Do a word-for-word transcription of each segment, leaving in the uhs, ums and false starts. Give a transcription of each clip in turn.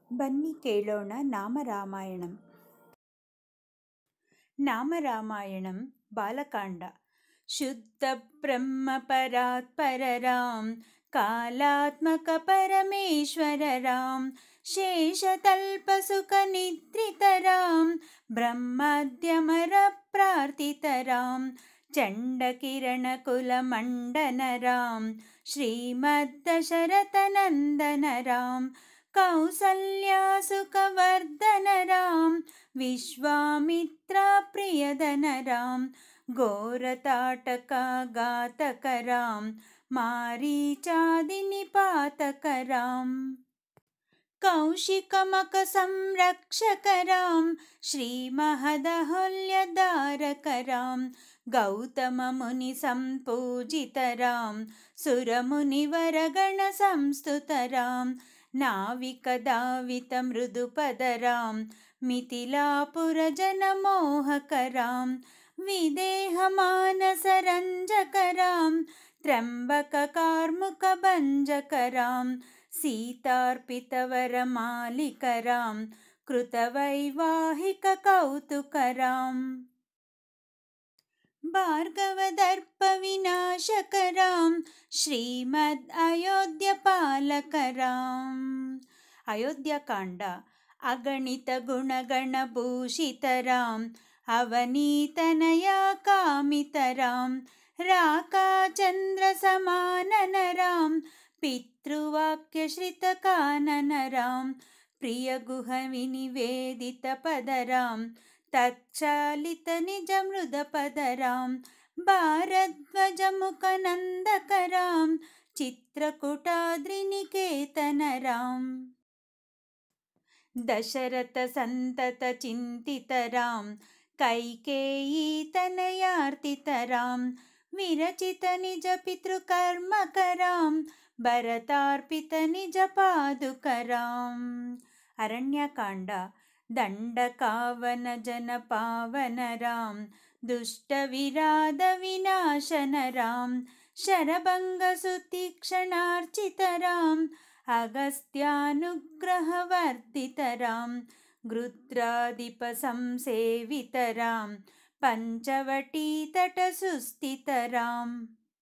ಬನ್ನಿ ಕೇಳೋಣ ನಾಮರಾಮಾಯಣಂ. ನಾಮರಾಮಾಯಣಂ ಬಾಲಕಾಂಡ. ಶುದ್ಧ ಬ್ರಹ್ಮ ಪರಾತ್ ಪರರಾಮ್ ಕಾಲಾತ್ಮಕ ಪರಮೇಶ್ವರರಾಮ್ ಶೇಷತಲ್ಪ ಸುಖ ನಿದ್ರಿತರಾಮ್ ಬ್ರಹ್ಮಾದ್ಯಮರ ಪ್ರಾರ್ಥಿತರಾಮ್ ಚಂಡಕಿರಣ ಕುಲ ಮಂಡನರಾಮ್ ಶ್ರೀಮದ್ ದಶರಥ ನಂದನರಾಮ್ ಕೌಸಲ್ಯ ಸುಖವರ್ಧನರಾಮ್ ವಿಶ್ವಾಮಿತ್ರ ಪ್ರಿಯದನರಾಮ್ ಘೋರತಾಟಕ ಘಾತಕರಾಮ್ ಮಾರೀಚಾದಿ ನಿಪಾತಕರಾಮ್ ಕೌಶಿಕಮಕ ಸಂರಕ್ಷಕರಾಮ್ ಶ್ರೀಮಹದಹುಲ್ಯಧಾರಕರಾಮ್ ಗೌತಮ ಮುನಿ ಸಂಪೂಜಿತರಾಮ್ ಸುರಮುನಿವರಗಣ ಸಂಸ್ತುತರಾಮ್ ನಾವಿಕದಾವಿತ ಮೃದುಪದರಾಮ್ ಮಿಥಿಲಾಪುರ ಜನಮೋಹಕರಾಮ್ ವಿದೇಹ ಮಾನಸರಂಜಕರಾಮ್ ತ್ರ್ಯಂಬಕ ಕಾರ್ಮುಕ ಭಂಜಕರಾಮ್ ಸೀತಾರ್ಪಿತವರ ಮಾಲಿಕರಾಮ್ ಕೃತವೈವಾಹಿಕ ಕೌತುಕರಾಮ್ ಭಾರ್ಗವದರ್ಪ ವಿನಾಶಕರಾಮ್ ಶ್ರೀಮದ್ ಅಯೋಧ್ಯ ಪಾಲಕರಾಮ್. ಅಯೋಧ್ಯಕಾಂಡ. ಅಗಣಿತ ಗುಣಗಣ ಭೂಷಿತರಾಮ್ ಅವನೀತನಯ ಕಾಮಿತರಾಮ್ ರಾಕಾಚಂದ್ರ ಸಮಾನನರಾಮ್ ಪಿತೃವಾಕ್ಯ ಶ್ರಿತ ಕಾನನರಾಮ್ ಪ್ರಿಯ ಗುಹ ವಿನಿವೇದಿತ ಪದರಾಮ್ ತಚ್ಚಾಲಿತ ನಿಜ ಮೃದ ಪದರಾಮ್ ಭಾರದ್ವಜ ಮುಖ ನಂದಕರಾಮ್ ಚಿತ್ರಕೂಟಾದ್ರಿ ನಿಕೇತನರಾಮ್ ದಶರಥ ಸಂತತ ಚಿಂತಿತರಾಮ್ ಕೈಕೇಯೀ ತನಯಾರ್ತಿತರಾಮ್ ವಿರಚಿತ ನಿಜ ಪಿತೃಕರ್ಮಕರಾಮ್ ಭರತಾರ್ಪಿತ ನಿಜ ಪಾದುಕರಾಮ್. ಅರಣ್ಯಕಾಂಡ. ದಂಡಕಾವನ ಜನ ಪಾವನರಾಮ್ ದುಷ್ಟ ವಿರಾದ ವಿನಾಶನರಾಮ್ ಶರಭಂಗ ಸುತೀಕ್ಷಣಾರ್ಚಿತರಾಮ್ ಅಗಸ್ತ್ಯಾನುಗ್ರಹವರ್ಧಿತರಾಮ್ ಗೃಧ್ರಾಧಿಪ ಸಂಸೇವಿತರಾಮ್ ಪಂಚವಟೀ ತಟ ಸುಸ್ಥಿತರಾಮ್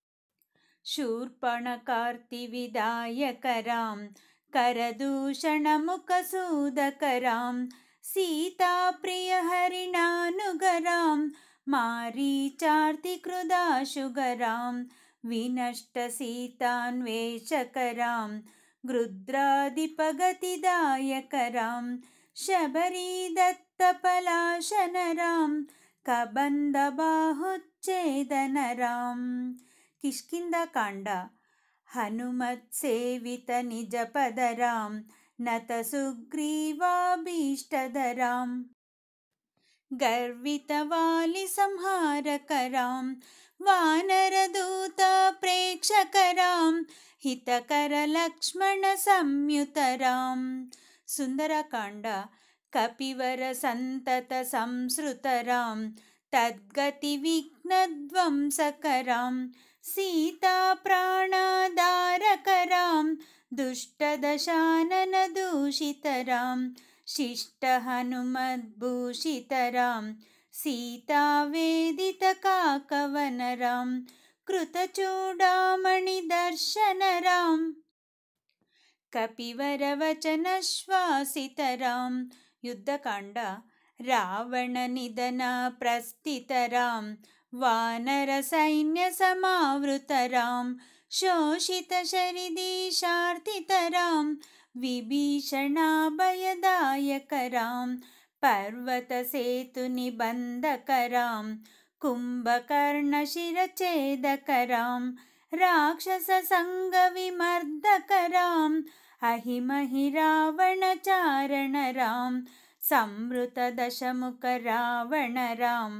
ಶೂರ್ಪಣಕಾರ್ತಿ ವಿದಾಯಕರಾಮ್ ಕರದೂಷಣ ಮುಖಸೂದಕರಾಮ್ ಸೀತಾಪ್ರಿಯ ಹರಿಣಾನುಗರಾಮ್ ಮಾರೀಚಾರ್ತಿ ಕೃದಾಶುಗರಾಮ್ ವಿನಷ್ಟ ಸೀತಾನ್ವೇಷಕರಾಮ್ ಗೃಧ್ರಾಧಿಪಗತಿದಾಯಕರಾಮ್ ಶಬರೀದತ್ತ ಪಲಾಶನರಾಮ್ ಕಬಂಧ ಬಾಹುಚ್ಛೇದನರಾಮ್. ಕಿಷ್ಕಿಂಧಾಕಾಂಡ. ಹನುಮತ್ ಸೇವಿತ ನಿಜ ಪದರಾಮ್ ನತ ಸುಗ್ರೀವಾಭೀಷ್ಟದರಾಮ್ ಗರ್ವಿತ ವಾಲಿ ಸಂಹಾರಕರಾಮ್ ವಾನರದೂತ ಪ್ರೇಕ್ಷಕರಾಮ್ ಹಿತಕರ ಲಕ್ಷ್ಮಣ ಸಂಯುತರಾಮ್. ಸುಂದರಕಾಂಡ. ಕಪಿವರ ಸಂತತ ಸಂಸೃತರಾಮ್ ತದ್ಗತಿ ವಿಘ್ನಧ್ವಂಸಕರಾಮ್ ಸೀತಾ ಪ್ರಾಣಾಧಾರಕರಾಮ್ ದುಷ್ಟದಶಾನನ ದೂಷಿತರಾಮ್ ಶಿಷ್ಟ ಹನುಮದ್ಭೂಷಿತರಾಮ್ ಸೀತಾ ವೇದಿತ ಕಾಕವನರಾಮ್ ಕೃತಚೂಡಾಮಣಿ ದರ್ಶನರಾಮ್ ಕಪಿವರ ವಚನ ಶ್ವಾಸಿತರಾಮ್. ಯುದ್ಧಕಾಂಡ. ರಾವಣ ನಿಧನ ಪ್ರಸ್ಥಿತರಾಮ್ ವಾನರ ಸೈನ್ಯ ಸಮಾವೃತರಾಮ್ ಶೋಷಿತ ಶರಿದೀಶಾರ್ತಿತರಾಮ್ ವಿಭೀಷಣಾಭಯದಾಯಕರಾಮ್ ಪರ್ವತ ಸೇತು ನಿಬಂಧಕರಾಮ್ ಕುಂಭಕರ್ಣ ಶಿರಛೇದಕರಾಮ್ ರಾಕ್ಷಸ ಸಂಗ ವಿಮರ್ದಕರಾಮ್ ಅಹಿಮಹಿ ರಾವಣ ಚಾರಣರಾಮ್ ಸಂವೃತ ದಶಮುಖ ರಾವಣರಾಮ್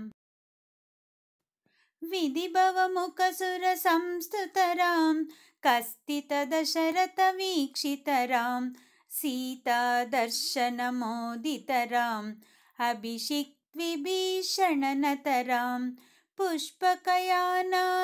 ವಿಧಿಭವ ಮುಖ ಸುರ ಸಂಸ್ತುತರಾಮ್ ಕಸ್ತಿತ ದಶರಥ ವೀಕ್ಷಿತರಾಮ್ ಸೀತಾ ದರ್ಶನ ಮೋದಿತರಾಮ್ ಅಭಿಷಿಕ್ತ ವಿಭೀಷಣನತರಾಮ್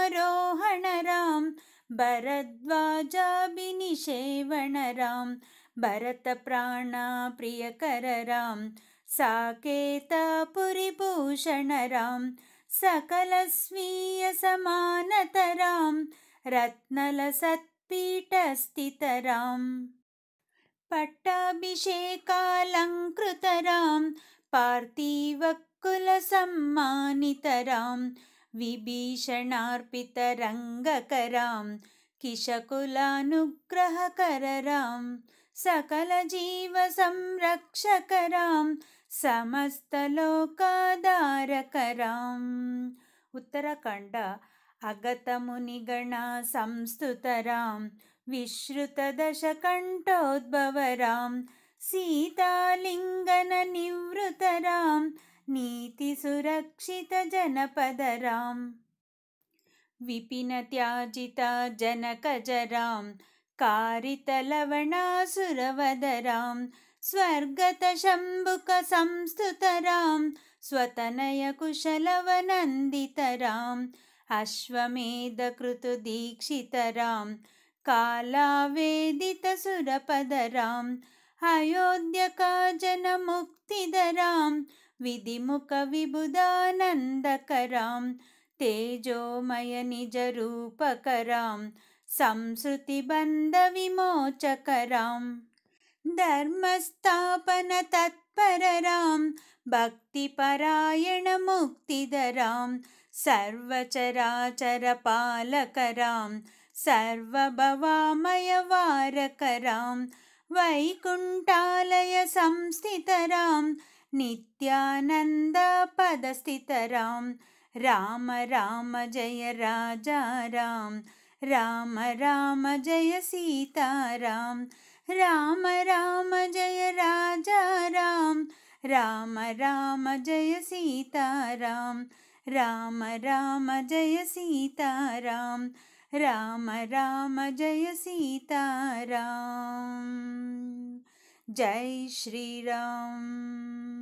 ಪುಷ್ಪಕಯಾನಾರೋಹಣರಾಮ್ ಭರದ್ವಾಜಾಭಿನಿಷೇವಣರಾಮ್ भरत प्राण प्रियकर राम साकेत पुरिभूषण राम सकल स्वीय समानतराम रत्नल सत्पीठ स्थित राम पट्टाभिषेकालंकृतराम पार्थिवकुल सम्मानितराम विभीषणार्पितरङ्गकरां किशकुलानुग्रहकररां सकल जीव संरक्षकरां समस्तलोकाधारकराम् उत्तराखण्ड अगत मुनिगण संस्तुतरां विश्रुतदशकण्ठोद्भवरां सीतालिङ्गन निवृतरां नीति सुरक्षित जनपदरां विपिन त्याजित जनकजरां कारित लवणासुरवदरां स्वर्गत शम्भुक संस्तुतरां स्वतनय कुशलवनन्दितरां अश्वमेध कृतु दीक्षितरां कालावेदित सुरपदरां अयोध्यका जनमुक्तिदरां विधिमुख विबुधानन्दकरां तेजोमय निजरूपकरां संसृतिबन्धविमोचकरां धर्मस्थापन तत्पररां भक्तिपरायणमुक्तिदरां सर्वचराचरपालकरां सर्वभवामयवारकरां वैकुण्ठालय संस्थितरां नित्यानन्दपदस्थितरां राम राम जय राजा राम राम राम जय सीताराम राम राम जय राजा राम राम राम जय सीताराम राम राम जय सीताराम राम राम जय सीताराम जय श्री राम।